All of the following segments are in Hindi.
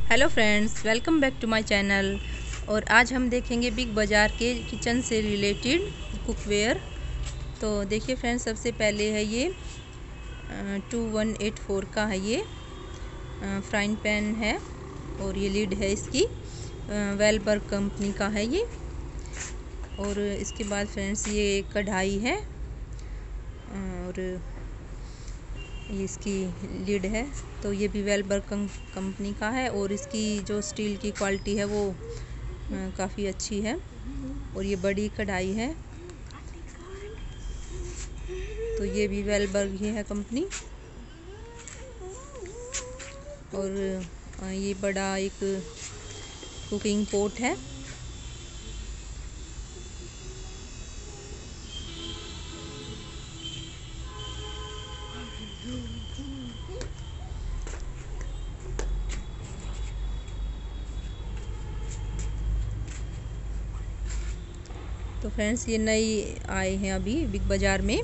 Hello friends, welcome back to my channel. और आज हम देखेंगे बिग बाज़ार के किचन से रिलेटेड कुकवेयर। तो देखिए फ्रेंड्स, सबसे पहले है ये 2184 का है ये फ्राइंग पैन है और ये लीड है इसकी वेलबर्ग कंपनी का है ये। और इसके बाद फ्रेंड्स ये कढ़ाई है और ये इसकी लीड है, तो ये भी वेलबर्ग कंपनी का है और इसकी जो स्टील की क्वालिटी है वो काफ़ी अच्छी है। और ये बड़ी कढ़ाई है, तो ये भी वेलबर्ग ही है कंपनी। और ये बड़ा एक कुकिंग पॉट है। तो फ्रेंड्स, ये नई आए हैं अभी बिग बाज़ार में।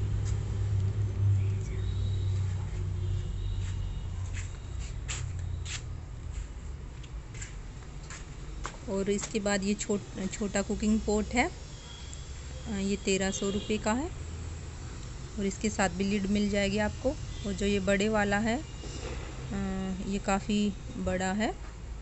और इसके बाद ये छोटा कुकिंग पॉट है, ये 1300 रुपये का है और इसके साथ भी लीड मिल जाएगी आपको। और जो ये बड़े वाला है ये काफ़ी बड़ा है।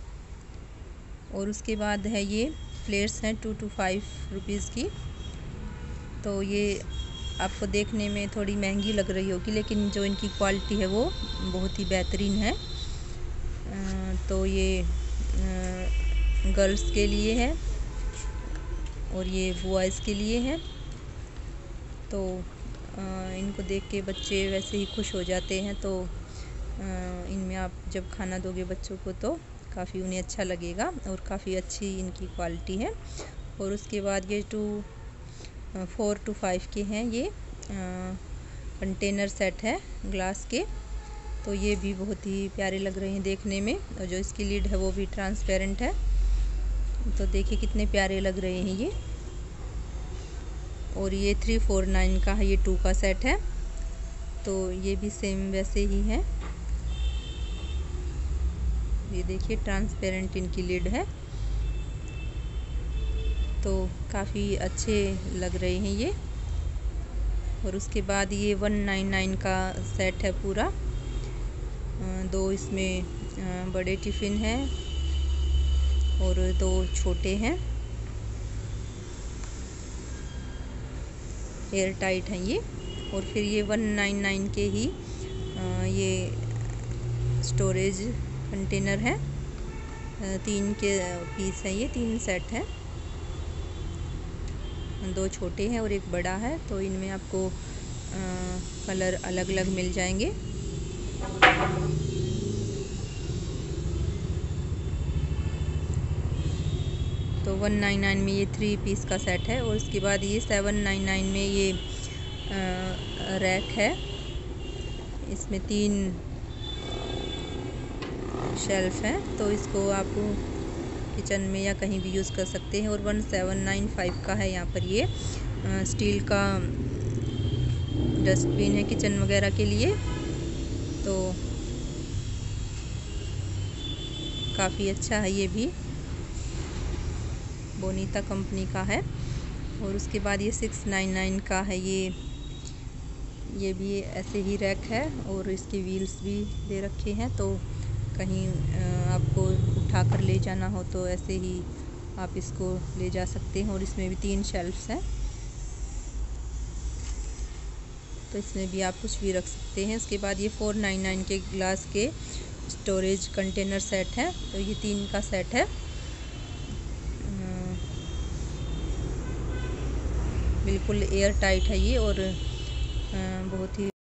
और उसके बाद है ये प्लेट्स हैं 2 to 5 रुपीज़ की। तो ये आपको देखने में थोड़ी महंगी लग रही होगी, लेकिन जो इनकी क्वालिटी है वो बहुत ही बेहतरीन है। तो ये गर्ल्स के लिए है और ये बॉयज़ के लिए है। तो इनको देख के बच्चे वैसे ही खुश हो जाते हैं। तो इनमें आप जब खाना दोगे बच्चों को तो काफ़ी उन्हें अच्छा लगेगा और काफ़ी अच्छी इनकी क्वालिटी है। और उसके बाद ये 4 to 5 के हैं, ये कंटेनर सेट है ग्लास के। तो ये भी बहुत ही प्यारे लग रहे हैं देखने में। और जो इसकी लीड है वो भी ट्रांसपेरेंट है। तो देखिए कितने प्यारे लग रहे हैं ये। और ये 349 का है, ये 2 का सेट है। तो ये भी सेम वैसे ही है। ये देखिए ट्रांसपेरेंट इनकी लीड है, तो काफ़ी अच्छे लग रहे हैं ये। और उसके बाद ये 199 का सेट है पूरा। दो इसमें बड़े टिफ़िन हैं और 2 छोटे हैं, एयर टाइट हैं ये। और फिर ये 199 के ही ये स्टोरेज कंटेनर है, 3 के पीस हैं, ये 3 सेट है, 2 छोटे हैं और 1 बड़ा है। तो इनमें आपको कलर अलग अलग मिल जाएंगे। तो 199 में ये 3 पीस का सेट है। और उसके बाद ये 799 में ये रैक है, इसमें 3 शेल्फ हैं। तो इसको आप किचन में या कहीं भी यूज़ कर सकते हैं। और 1795 का है यहाँ पर ये स्टील का डस्टबिन है किचन वगैरह के लिए। तो काफ़ी अच्छा है, ये भी बोनीता कंपनी का है। और उसके बाद ये 699 का है, ये भी ऐसे ही रैक है और इसके व्हील्स भी दे रखे हैं। तो कहीं आपको उठा कर ले जाना हो तो ऐसे ही आप इसको ले जा सकते हैं। और इसमें भी 3 शेल्फ्स हैं, तो इसमें भी आप कुछ भी रख सकते हैं। उसके बाद ये 499 के ग्लास के स्टोरेज कंटेनर सेट है। तो ये 3 का सेट है, बिल्कुल एयर टाइट है ये और बहुत ही